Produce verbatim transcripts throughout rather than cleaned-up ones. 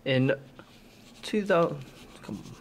In two thousand... Come on.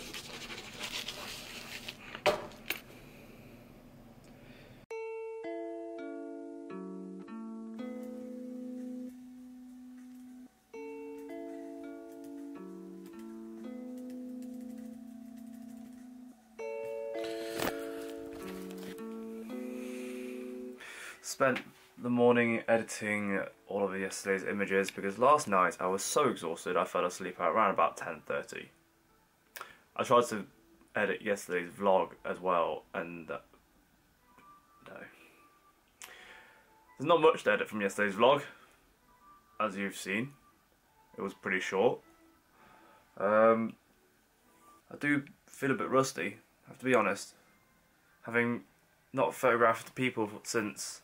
Spent the morning editing all of yesterday's images because last night I was so exhausted I fell asleep at around about ten thirty. I tried to edit yesterday's vlog as well and uh, no. There's not much to edit from yesterday's vlog, as you've seen. It was pretty short. Um, I do feel a bit rusty, I have to be honest. Having not photographed people since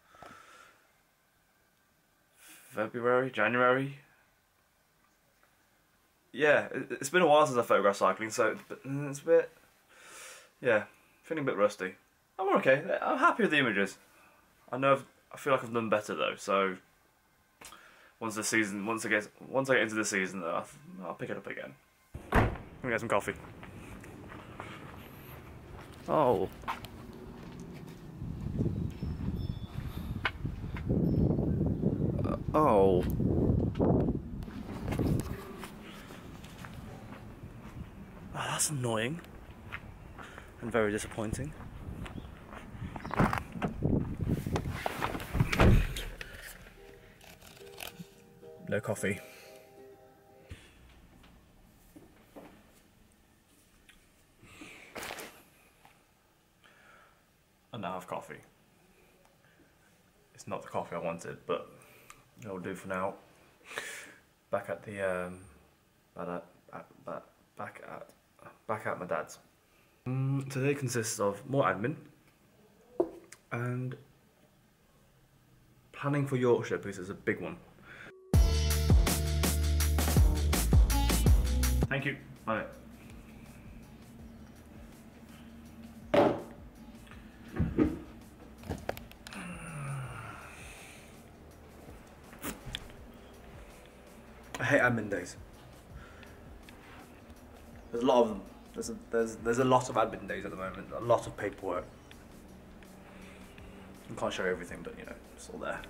February, January. Yeah, it's been a while since I photographed cycling, so it's a bit, yeah, feeling a bit rusty. I'm okay. I'm happy with the images. I know I've, I feel like I've done better though. So once the season, once I get, once I get into the season, though, I'll, I'll pick it up again. Let me get some coffee. Oh. Uh, oh. Oh, that's annoying and very disappointing. No coffee. I now have coffee. It's not the coffee I wanted, but it'll do for now. Back at the um, back at, at, back at back at my dad's. Um, today consists of more admin and planning for Yorkshire because it's a big one. Thank you. Bye. I hate admin days. There's a lot of them. There's a, there's there's a lot of admin days at the moment. A lot of paperwork. I can't show everything, but you know, it's all there.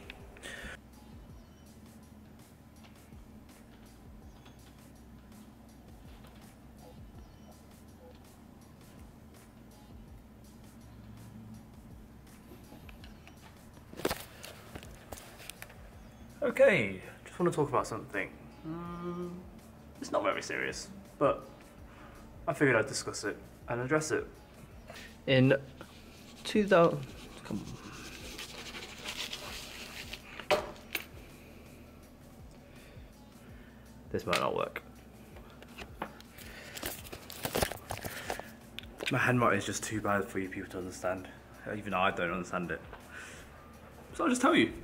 Okay, just want to talk about something. Mm, it's not very serious, but I figured I'd discuss it and address it. In two thousand... Come on. This might not work. My handwriting is just too bad for you people to understand. Even I don't understand it. So I'll just tell you.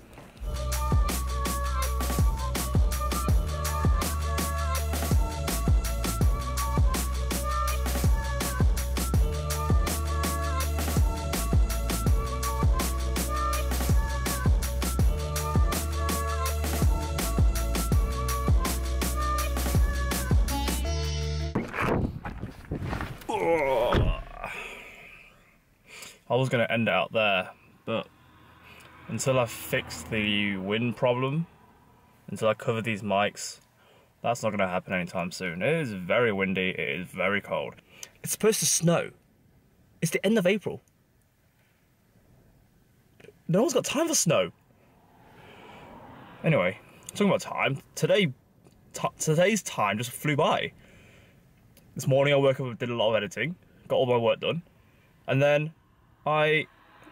I was going to end it out there, but until I fix the wind problem, until I cover these mics, that's not going to happen anytime soon. It is very windy, it is very cold. It's supposed to snow. It's the end of April. No one's got time for snow. Anyway, talking about time, today, today's time just flew by. This morning I woke up, did a lot of editing, got all my work done, and then I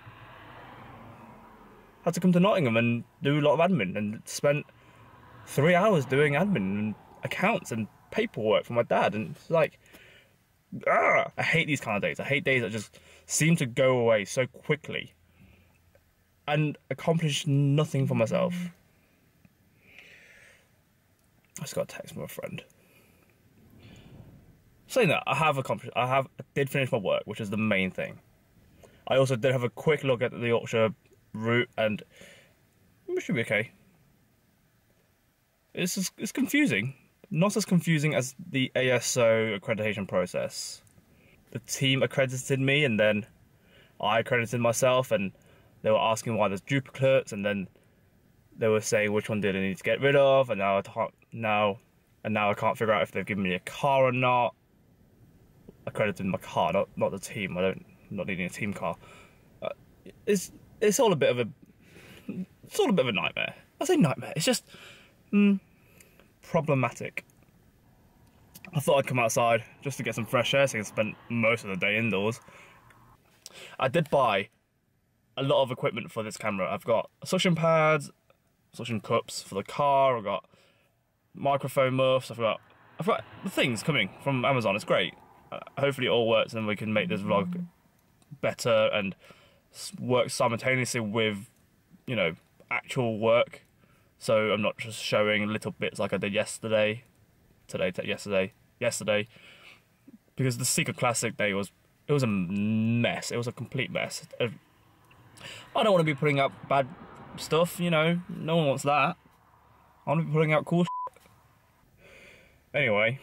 had to come to Nottingham and do a lot of admin and spent three hours doing admin and accounts and paperwork for my dad, and it's like, ah, I hate these kind of days. I hate days that just seem to go away so quickly and accomplish nothing for myself. I just got a text from a friend. Saying that, I have accomplished, I have, I did finish my work, which is the main thing. I also did have a quick look at the Yorkshire route, and it should be okay. It's just, it's confusing. not as confusing as the A S O accreditation process. The team accredited me, and then I accredited myself, and they were asking why there's duplicates, and then they were saying which one did I need to get rid of, and now I can't, now, and now I can't figure out if they've given me a car or not. Accredited my car, not not the team. I don't, I'm not needing a team car. Uh, it's it's all a bit of a, it's all a bit of a nightmare. I say nightmare. It's just mm, problematic. I thought I'd come outside just to get some fresh air, so I can spend most of the day indoors. I did buy a lot of equipment for this camera. I've got suction pads, suction cups for the car. I've got microphone muffs. I've got I've got the things coming from Amazon. It's great. Uh, hopefully it all works and we can make this vlog better and work simultaneously with, you know, actual work. So I'm not just showing little bits like I did yesterday, today, yesterday, yesterday. Because the CiCLE Classic day was, it was a mess. It was a complete mess. I don't want to be putting out bad stuff, you know. No one wants that. I want to be putting out cool shit. Anyway.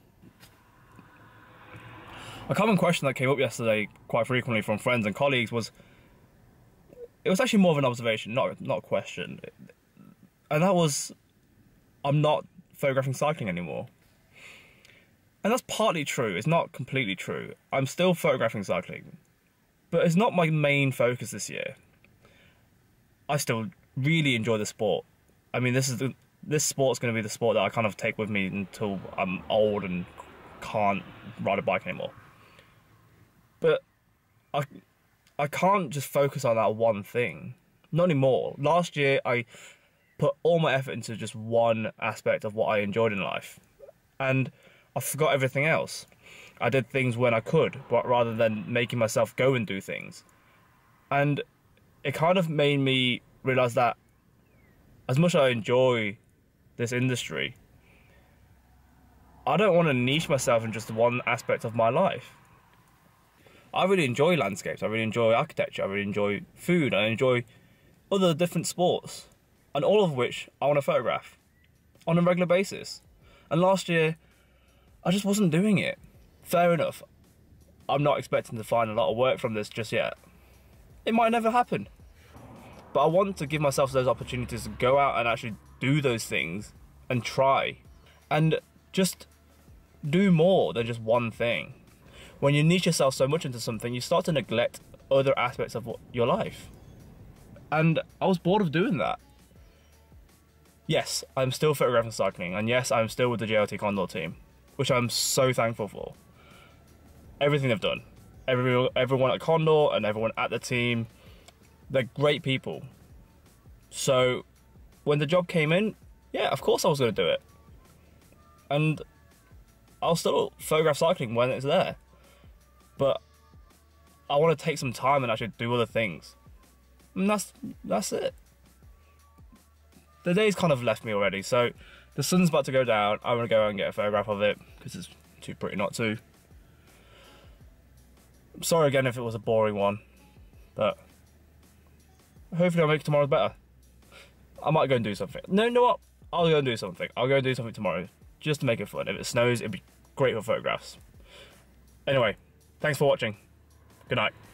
A common question that came up yesterday quite frequently from friends and colleagues was, it was actually more of an observation, not, not a question. And that was, I'm not photographing cycling anymore. And that's partly true. It's not completely true. I'm still photographing cycling. But it's not my main focus this year. I still really enjoy the sport. I mean, this is the, this sport's going to be the sport that I kind of take with me until I'm old and can't ride a bike anymore. But I, I can't just focus on that one thing. Not anymore. Last year, I put all my effort into just one aspect of what I enjoyed in life. And I forgot everything else. I did things when I could, but rather than making myself go and do things. And it kind of made me realise that as much as I enjoy this industry, I don't want to niche myself in just one aspect of my life. I really enjoy landscapes, I really enjoy architecture, I really enjoy food, I enjoy other different sports, and all of which I want to photograph on a regular basis. And last year, I just wasn't doing it. Fair enough. I'm not expecting to find a lot of work from this just yet. It might never happen. But I want to give myself those opportunities to go out and actually do those things and try. And just do more than just one thing. When you niche yourself so much into something, you start to neglect other aspects of your life. And I was bored of doing that. Yes, I'm still photographing cycling, and yes, I'm still with the J L T Condor team, which I'm so thankful for. Everything they've done. Every, everyone at Condor and everyone at the team, they're great people. So, when the job came in, yeah, of course I was going to do it. And I'll still photograph cycling when it's there. But I want to take some time and actually do other things. And that's, that's it. The day's kind of left me already, so the sun's about to go down. I'm going to go and get a photograph of it, because it's too pretty not to. I'm sorry again if it was a boring one, but hopefully I'll make tomorrow better. I might go and do something. No, you know what? I'll go and do something. I'll go and do something tomorrow, just to make it fun. If it snows, it'd be great for photographs. Anyway, thanks for watching. Good night.